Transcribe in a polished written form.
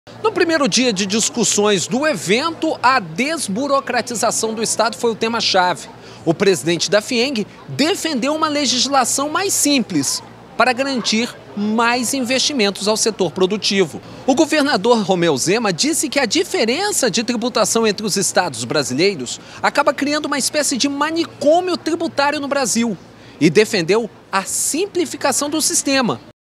No primeiro dia de discussões do evento, a desburocratização do Estado foi o tema-chave. O presidente da FIENG defendeu uma legislação mais simples para garantir mais investimentos ao setor produtivo. O governador Romeu Zema disse que a diferença de tributação entre os estados brasileiros acaba criando uma espécie de manicômio tributário no Brasil e defendeu a simplificação do sistema,